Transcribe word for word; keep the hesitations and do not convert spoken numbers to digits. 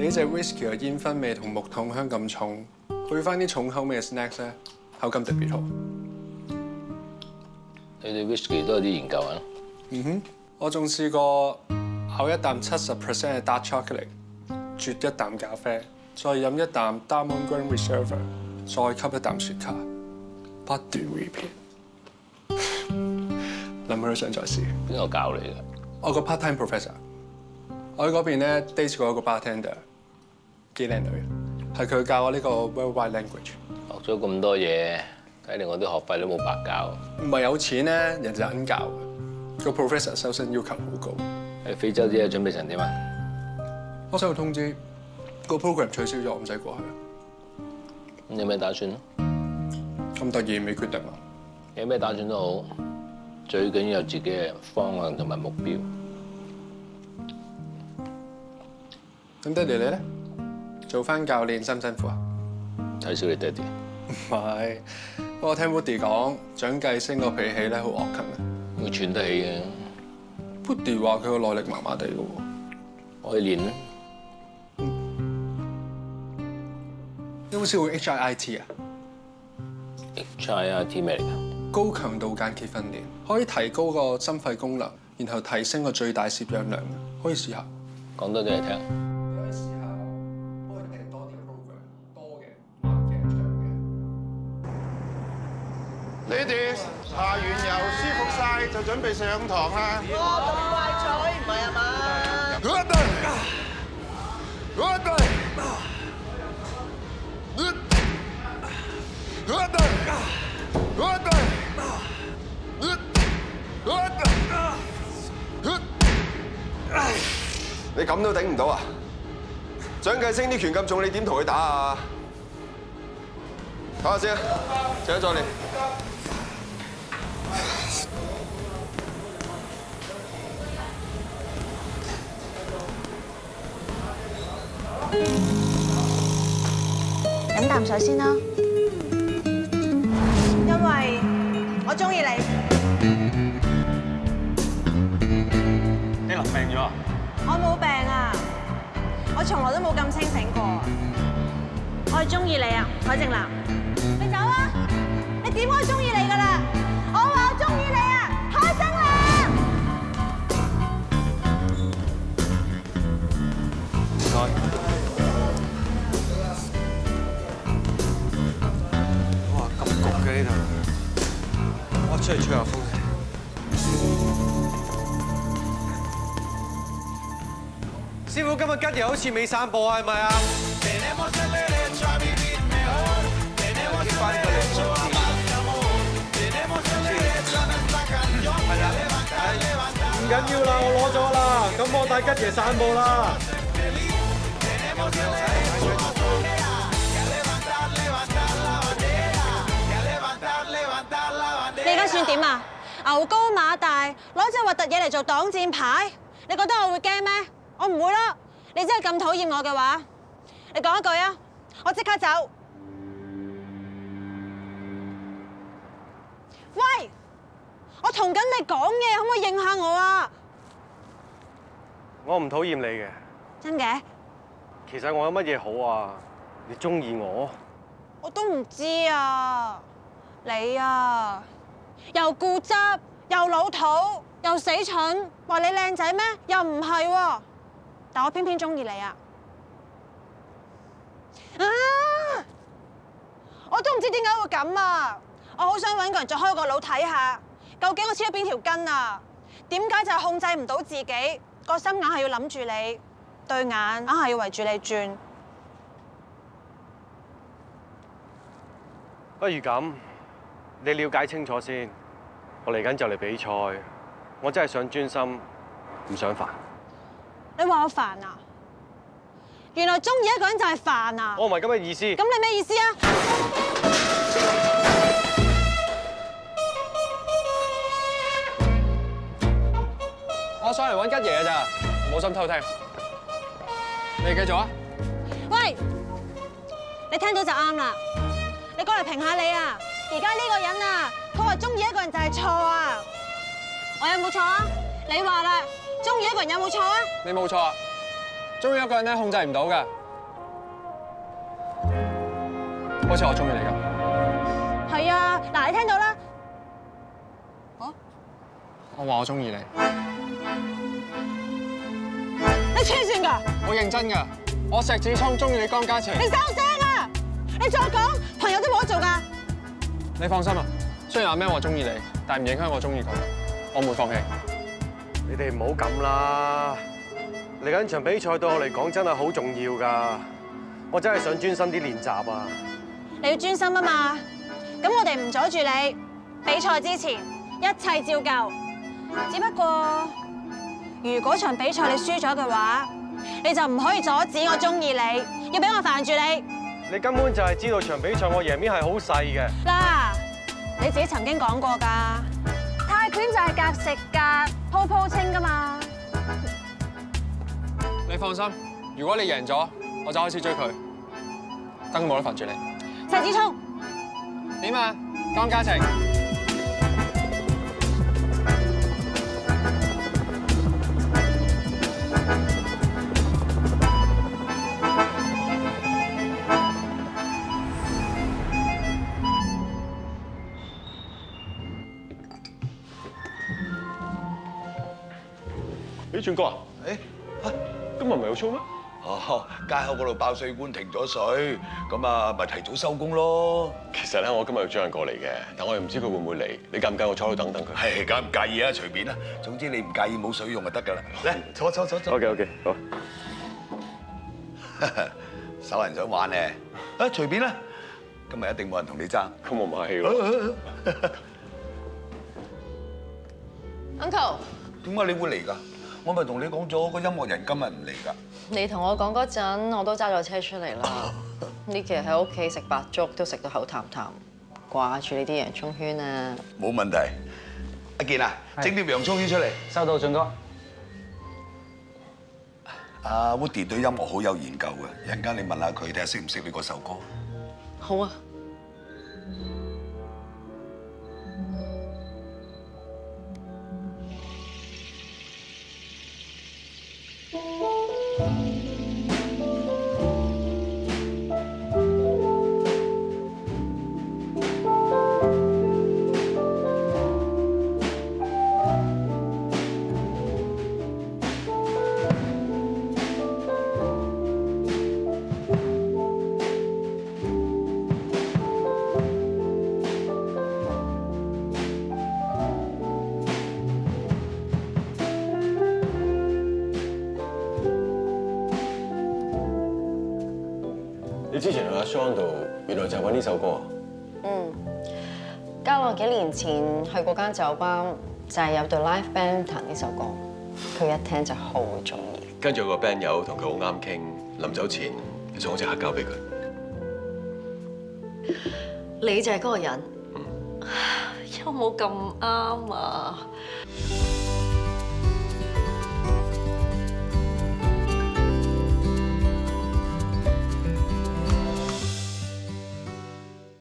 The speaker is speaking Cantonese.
你呢隻 whisky 嘅煙燻味同木桶香咁重，配翻啲重口味嘅 snacks 咧，口感特別好。 你哋 whisky 都有啲研究啊？ 嗯哼，我仲試過咬一啖七十 percent 嘅 dark chocolate， 啜一啖咖啡，再飲一啖 Diamond Green Reserve， 再吸一啖雪茄，不斷 repeat。諗起都想再試。 邊個教你嘅？ 我個 part-time professor。我喺嗰邊咧 date 過一個 bartender， 幾靚女，係佢教我呢個 worldwide language。 學咗咁多嘢，睇嚟我啲學費都冇白交。 唔係有錢咧，人就肯教嘅。個 professor 收生要求好高。 喺非洲啲嘢準備成點啊？ 我收到通知，個 program 取消咗，唔使過去。 咁有咩打算？ 咁突然未決定啊？ 有咩打算都好，最緊要有自己嘅方向同埋目標。 咁爹哋你咧？做翻教練辛唔辛苦啊？ 睇小你爹哋。 唔係，不過我聽 Woody 講，蔣繼升個脾氣咧好惡勤啊。 會喘得起嘅。 Woody 話佢個耐力麻麻地嘅喎。 我去練啦。 你有冇試過 H I I T 啊 ？H I I T 咩嚟㗎？ 高強度間歇訓練，可以提高個心肺功能，然後提升個最大攝氧量嘅，可以試下。 講多啲嚟聽。 你可以試下，可以訂多啲 program， 多嘅、慢嘅、長嘅。 你哋搽完油舒服晒，就準備上堂啦。 哇！咁快脆，唔係啊嘛？ 嗰隊，嗰隊，嗰隊，嗰隊，嗰隊。你咁都頂唔到啊？蔣繼升啲拳咁重，你點同佢打啊？唞下先啊，請再練。 飲啖水先啦，因為我中意你。 你淋病咗啊？ 我冇病啊，我從來都冇咁清醒過。我係中意你啊，海靜南。你走啊！你點可以中意你噶啦？我話我中意你啊，海靜南。 唔該。哇，咁焗嘅呢度，我出嚟吹下風。師傅今日吉爺好似未散步啊，係咪啊？結翻個嚟做字，係啦，唔緊要啦，我攞咗啦，咁我帶吉爺散步啦。 你而家算點啊？牛高馬大，攞隻核突嘢嚟做擋箭牌，你覺得我會驚咩？我唔會啦。你真係咁討厭我嘅話，你講一句啊，我即刻走。喂，我同緊你講嘢，可唔可以應下我啊？ 我唔討厭你嘅。 真嘅？ 其實我有乜嘢好啊？你中意我？ 我都唔知啊。你啊，又固執，又老土，又死蠢，話你靚仔咩？又唔係喎。但我偏偏中意你啊！啊！我都唔知點解會咁啊！我好想揾個人再開個腦睇下，究竟我黐咗邊條筋啊？點解就係控制唔到自己，個心硬係要諗住你，對眼硬係要圍住你轉。 不如咁，你了解清楚先。我嚟緊就嚟比賽，我真係想專心，唔想煩。 你話我煩啊？原來中意一個人就係煩啊！ 我唔係咁嘅意思。 咁你咩意思啊？ 我上嚟揾吉爺嘅咋，冇心偷聽。你繼續啊！ 喂，你聽到就啱啦。你過嚟評下你啊！而家呢個人啊，佢話中意一個人就係錯啊！我有冇錯啊？你話啦，中意一個人有冇錯啊？ 你冇錯啊！ 中意一個人咧控制唔到㗎，好似我中意你咁。 係啊，嗱你聽到啦。哦， 我話我中意你， 你黐線㗎！ 我認真㗎。我石子聰中意你江嘉晴。 你收聲啊！你再講，朋友都冇得做㗎。 你放心啊，雖然阿 Man 話中意你，但係唔影響我中意佢，我唔會放棄。 你哋唔好咁啦，嚟緊場比賽對我嚟講真係好重要㗎，我真係想專心啲練習啊！ 你要專心啊嘛，咁我哋唔阻住你。比賽之前一切照舊，只不過如果場比賽你輸咗嘅話，你就唔可以阻止我中意你，要俾我煩住你。 你根本就係知道場比賽我贏面係好細嘅。 嗱，你自己曾經講過㗎，泰拳就係格食格，鋪鋪清㗎嘛。 你放心，如果你贏咗，我就開始追佢，根本冇得煩住你。 石子聰， 點啊，江嘉晴？ 咦，俊哥啊？ 誒嚇， 今日唔係有 show 咩？ 哦，街口嗰度爆水管停咗水，咁啊咪提早收工咯。 其實咧，我今日要將人過嚟嘅，但我又唔知佢會唔會嚟。你介唔介我坐喺度等等佢？ 係，梗係唔介意啊，隨便啦。總之你唔介意冇水用就得㗎啦。嚟，坐坐坐坐。 OK OK， 好。 手人想玩咧，啊隨便啦。今日一定冇人同你爭。 咁我唔客氣喎。 Uncle， 點解你會嚟㗎？我咪同你講咗，個音樂人今日唔嚟㗎。 你同我講嗰陣，我都揸咗車出嚟啦。呢期喺屋企食白粥都食到口淡淡，掛住你啲洋葱圈啊！ 冇問題。阿健啊，整碟洋葱圈出嚟。 收到，俊哥。 阿 Woody 對音樂好有研究嘅，一陣間你問下佢睇下識唔識你嗰首歌。 好啊。 你之前去阿 Sean 度，原來就係揾呢首歌啊？ 嗯，加樂幾年前去嗰間酒吧，就係有隊 live band 彈呢首歌，佢一聽就好中意。 跟住有個 band 友同佢好啱傾，臨走前你送咗隻黑膠俾佢。 你就係嗰個人，有冇咁啱啊？